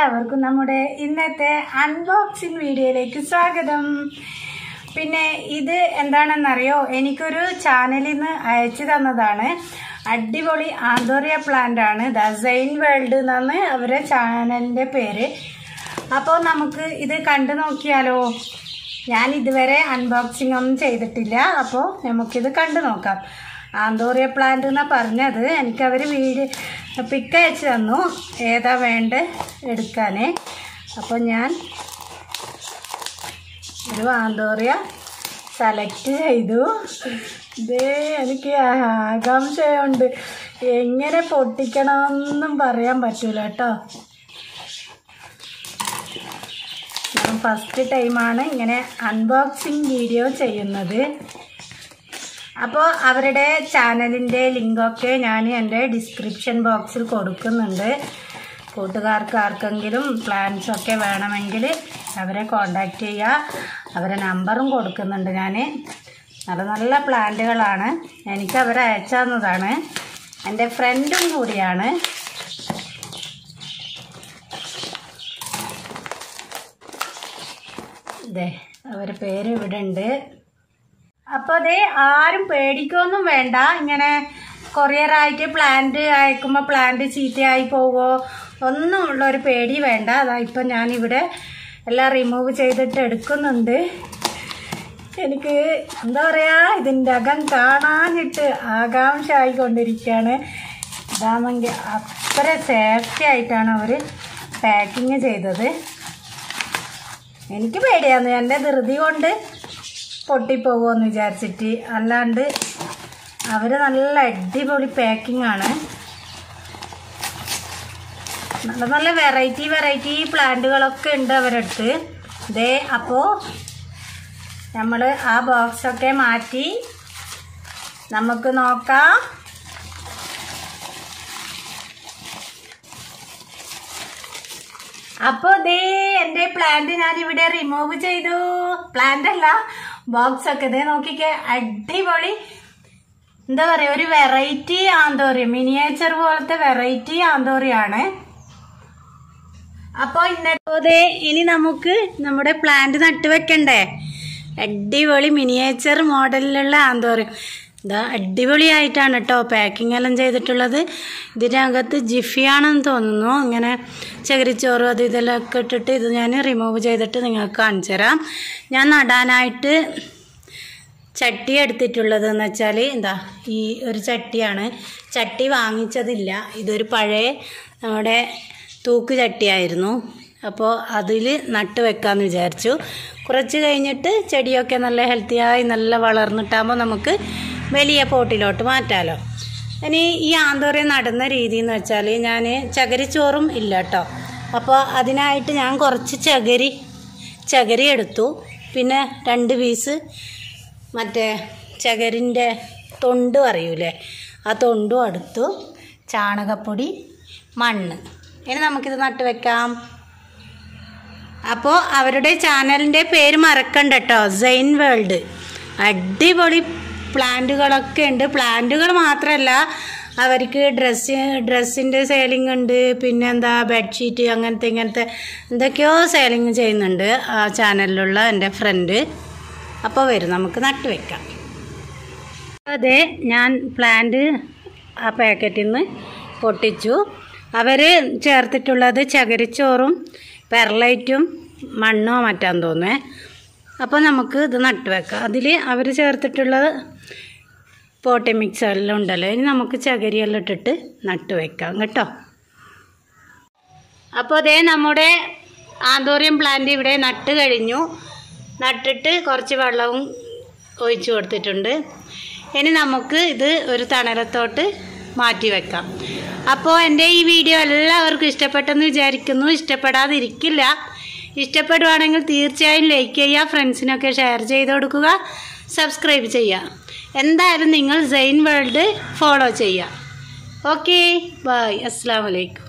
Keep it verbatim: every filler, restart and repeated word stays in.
എല്ലാവർക്കും നമ്മുടെ ഇന്നത്തെ അൺബോക്സിംഗ് വീഡിയോയിലേക്ക് സ്വാഗതം. പിന്നെ ഇത് എന്താണെന്നറിയോ, എനിക്കൊരു ചാനലിൽ നിന്ന് അയച്ചു തന്നതാണ്. അടിപൊളി ആന്തോറിയ പ്ലാന്റ് ആണ്. ദ സൈൻ വേൾഡ് എന്നാണ് അവരുടെ ചാനലിൻ്റെ പേര്. അപ്പോൾ നമുക്ക് ഇത് കണ്ടു നോക്കിയാലോ. ഞാൻ ഇതുവരെ അൺബോക്സിംഗ് ഒന്നും ചെയ്തിട്ടില്ല. അപ്പോൾ നമുക്കിത് കണ്ടു നോക്കാം. ആന്തോറിയ പ്ലാന്റ് എന്നാണ് പറഞ്ഞത്. എനിക്കവർ വീഡിയോ പിക്ക് അയച്ചു തന്നു, ഏതാ വേണ്ട എടുക്കാൻ. അപ്പോൾ ഞാൻ ഒരു ആന്തോറിയ സെലക്ട് ചെയ്തു. ഇതേ എനിക്ക് ആകാംക്ഷയുണ്ട്, എങ്ങനെ പൊട്ടിക്കണമെന്നും പറയാൻ പറ്റൂല കേട്ടോ. ഞാൻ ഫസ്റ്റ് ടൈമാണ് ഇങ്ങനെ അൺബോക്സിങ് വീഡിയോ ചെയ്യുന്നത്. അപ്പോൾ അവരുടെ ചാനലിൻ്റെ ലിങ്കൊക്കെ ഞാൻ എൻ്റെ ഡിസ്ക്രിപ്ഷൻ ബോക്സിൽ കൊടുക്കുന്നുണ്ട്. കൂട്ടുകാർക്ക് ആർക്കെങ്കിലും പ്ലാൻസൊക്കെ വേണമെങ്കിൽ അവരെ കോണ്ടാക്ട് ചെയ്യുക. അവരെ നമ്പറും കൊടുക്കുന്നുണ്ട് ഞാൻ. നല്ല നല്ല പ്ലാന്റുകളാണ്. എനിക്ക് അവർ അയച്ചു തന്നതാണ്. എൻ്റെ ഫ്രണ്ടും കൂടിയാണ്. ഇതേ അവരുടെ പേര് ഇവിടെ ഉണ്ട്. അപ്പോൾ അതേ ആരും പേടിക്കൊന്നും വേണ്ട. ഇങ്ങനെ കൊറിയറായിട്ട് പ്ലാന്റ് അയക്കുമ്പോൾ പ്ലാന്റ് ചീത്തയായി പോവോ ഒന്നും ഉള്ളൊരു പേടി വേണ്ട. അതാ ഇപ്പം ഞാനിവിടെ എല്ലാം റിമൂവ് ചെയ്തിട്ട് എടുക്കുന്നുണ്ട്. എനിക്ക് എന്താ പറയുക, ഇതിൻ്റെ അകം കാണാനിട്ട് ആകാംക്ഷ ആയിക്കൊണ്ടിരിക്കുകയാണ്. ഇതാണെങ്കിൽ അത്ര സേഫ്റ്റി ആയിട്ടാണ് അവർ പാക്കിങ് ചെയ്തത്. എനിക്ക് പേടിയാന്ന്, എൻ്റെ ധൃതി കൊണ്ട് പൊട്ടിപ്പോകുമെന്ന് വിചാരിച്ചിട്ട്. അല്ലാണ്ട് അവർ നല്ല അടിപൊളി പാക്കിംഗ് ആണ്. നല്ല നല്ല വെറൈറ്റി വെറൈറ്റി പ്ലാന്റുകളൊക്കെ ഉണ്ട് അവരടുത്ത്. ഇതേ അപ്പോൾ നമ്മൾ ആ ബോക്സൊക്കെ മാറ്റി നമുക്ക് നോക്കാം. അപ്പോൾ ദേ എൻ്റെ പ്ലാന്റ് ഞാനിവിടെ റിമൂവ് ചെയ്തു. പ്ലാന്റ് അല്ല, ബോക്സ് ഒക്കെ. ഇതേ നോക്കിക്കേ, അടിപൊളി എന്താ പറയുക, ഒരു വെറൈറ്റി ആന്തോറിയ, മിനിയേച്ചർ പോലത്തെ വെറൈറ്റി ആന്തോറിയാണ്. അപ്പോൾ ഇന്നത്തെ ഇനി നമുക്ക് നമ്മുടെ പ്ലാന്റ് നട്ടുവെക്കണ്ടേ. അടിപൊളി മിനിയേച്ചർ മോഡലിലുള്ള ആന്തോറിയം. ഇതാ അടിപൊളിയായിട്ടാണ് കേട്ടോ പാക്കിംഗ് എല്ലാം ചെയ്തിട്ടുള്ളത്. ഇതിനകത്ത് ജിഫിയാണെന്ന് തോന്നുന്നു. ഇങ്ങനെ ചകിരിച്ചോറും അത് ഇതെല്ലാം ഒക്കെ ഇട്ടിട്ട് ഇത് ഞാൻ റിമൂവ് ചെയ്തിട്ട് നിങ്ങൾക്ക് കാണിച്ചു തരാം. ഞാൻ നടാനായിട്ട് ചട്ടി എടുത്തിട്ടുള്ളത് എന്ന് വെച്ചാൽ എന്താ ഈ ഒരു ചട്ടിയാണ്. ചട്ടി വാങ്ങിച്ചതില്ല, ഇതൊരു പഴയ നമ്മുടെ തൂക്ക് ചട്ടിയായിരുന്നു. അപ്പോൾ അതിൽ നട്ട് വെക്കാമെന്ന് വിചാരിച്ചു. കുറച്ച് കഴിഞ്ഞിട്ട് ചെടിയൊക്കെ നല്ല ഹെൽത്തിയായി നല്ല വളർന്നിട്ടാകുമ്പോൾ നമുക്ക് വലിയ പോട്ടിലോട്ട് മാറ്റാമല്ലോ. ഇനി ഈ ആന്തോറിയം നടുന്ന രീതി എന്ന് വെച്ചാൽ ഞാൻ ചകിരിച്ചോറും ഇല്ല കേട്ടോ. അപ്പോൾ അതിനായിട്ട് ഞാൻ കുറച്ച് ചകിരി ചകിരി എടുത്തു. പിന്നെ രണ്ട് പീസ് മറ്റേ ചകരിൻ്റെ തൊണ്ട് അറിയൂലേ, ആ തൊണ്ടും എടുത്തു. ചാണകപ്പൊടി, മണ്ണ്. ഇനി നമുക്കിത് നട്ട് വെക്കാം. അപ്പോൾ അവരുടെ ചാനലിൻ്റെ പേര് മറക്കണ്ട കേട്ടോ, സൈൻ വേൾഡ്. അടിപൊളി പ്ലാന്റുകളൊക്കെ ഉണ്ട്. പ്ലാന്റുകൾ മാത്രമല്ല, അവർക്ക് ഡ്രസ്സ് ഡ്രസ്സിൻ്റെ സെയിലിംഗ് ഉണ്ട്. പിന്നെ എന്താ ബെഡ്ഷീറ്റ് അങ്ങനത്തെ ഇങ്ങനത്തെ എന്തൊക്കെയോ സെയിലിംഗ് ചെയ്യുന്നുണ്ട് ആ ചാനലിലുള്ള എൻ്റെ ഫ്രണ്ട്. അപ്പോൾ വരും, നമുക്ക് നട്ട് വെക്കാം. അതെ, ഞാൻ പ്ലാന്റ് ആ പാക്കറ്റിൽ നിന്ന് പൊട്ടിച്ചു. അവർ ചേർത്തിട്ടുള്ളത് ചകിരിച്ചോറും പെർലൈറ്റും മണ്ണോ മറ്റാന്ന് തോന്നുന്നേ. അപ്പോൾ നമുക്ക് ഇത് നട്ട് വെക്കാം. അതിൽ അവർ ചേർത്തിട്ടുള്ളത് പോട്ടി മിക്സ് എല്ലാം ഉണ്ടല്ലോ. ഇനി നമുക്ക് ചകിരിയെല്ലാം ഇട്ടിട്ട് നട്ട് വെക്കാം കേട്ടോ. അപ്പോൾ അതേ നമ്മുടെ ആന്തോറിയം പ്ലാന്റ് ഇവിടെ നട്ട് കഴിഞ്ഞു. നട്ടിട്ട് കുറച്ച് വെള്ളവും ഒഴിച്ചു കൊടുത്തിട്ടുണ്ട്. ഇനി നമുക്ക് ഇത് ഒരു തണലത്തോട്ട് മാറ്റി വെക്കാം. അപ്പോൾ എൻ്റെ ഈ വീഡിയോ എല്ലാവർക്കും ഇഷ്ടപ്പെട്ടെന്ന് വിചാരിക്കുന്നു. ഇഷ്ടപ്പെടാതിരിക്കില്ല. ഇഷ്ടപ്പെടുവാണെങ്കിൽ തീർച്ചയായും ലൈക്ക് ചെയ്യുക, ഫ്രണ്ട്സിനൊക്കെ ഷെയർ ചെയ്ത് കൊടുക്കുക, സബ്സ്ക്രൈബ് ചെയ്യുക. എന്തായാലും നിങ്ങൾ സൈൻ വേൾഡ് ഫോളോ ചെയ്യുക. ഓക്കെ, ബൈ, അസ്സലാമു അലൈക്കും.